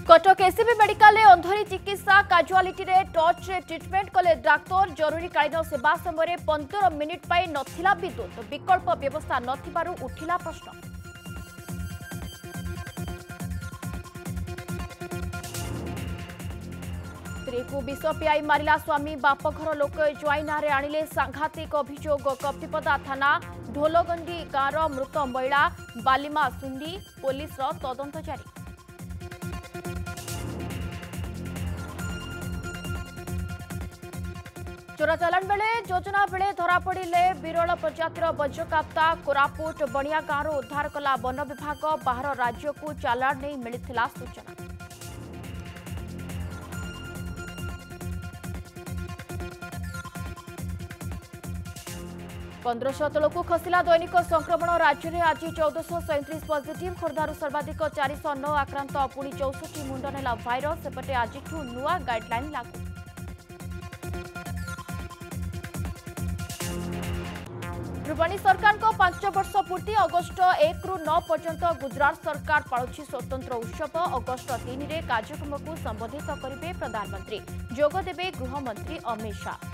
Cuttack ACB medical अंधरी चिकित्सा casualty रे touch रे ट्रिटमेंट कले डाक्तर जरूरीकालीन सेवा समय 15 मिनिट पाई नथिला विद्युत विकल्प व्यवस्था नथिबारु उठिला प्रश्न। स्त्री को विष पियाई मारिला स्वामी बापघर लोक ज्वाई नारे आनिले सांघातिक अभियोग कप्तिपदा थाना ढोलगंडी गाँव मृत महिला बालिमा सुंडी पुलिस तदंत जारी। चोराचालाण बेले योजना बेले धरा पड़े विरल प्रजातिर वज्रकाप्ता कोरापुट बणिया गाँव उद्धार कला वन विभाग बाहर राज्य को चालाण नहीं मिलता सूचना। पंद्रह तल को खसला दैनिक संक्रमण राज्य में आज 1437 पॉजिटिव खोर्धार सर्वाधिक 409 आक्रांत पुणी 64 मुंड नेला भाइरस सेपटे आज नुआ गाइडलाइन लागू। रूपाणी सरकार को 5 वर्ष पूर्ति अगस्ट 1 रु 9 पर्यंत गुजरात सरकार पालुछि स्वतंत्र उत्सव। अगस्ट 3 रे कार्यक्रम को संबोधित करेंगे प्रधानमंत्री जोगदेवे गृहमंत्री अमित शाह।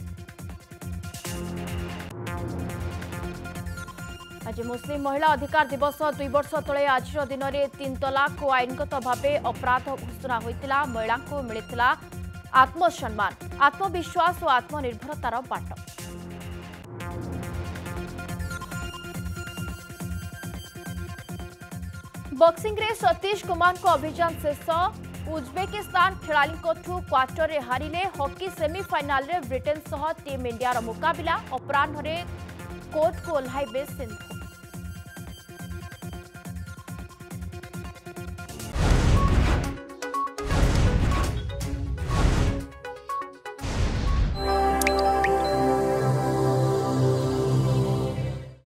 आज मुस्लिम महिला अधिकार दिवस 2 वर्ष तले आज दिन में 3 तलाक को आईनगत भाव अपराध घोषणा होता महिला को मिलता आत्मसम्मान आत्मविश्वास और आत्मनिर्भरतार बाट। बॉक्सिंग रे सतीश कुमार को अभियान शेष। उज्बेकिस्तान खेलाड़ी क्वार्टर रे हारिले। हॉकी सेमीफाइनाल रे ब्रिटेन सह टीम इंडिया मुकाबला। अपराह्न कोर्ट को ओह्लाइबे सिंधु।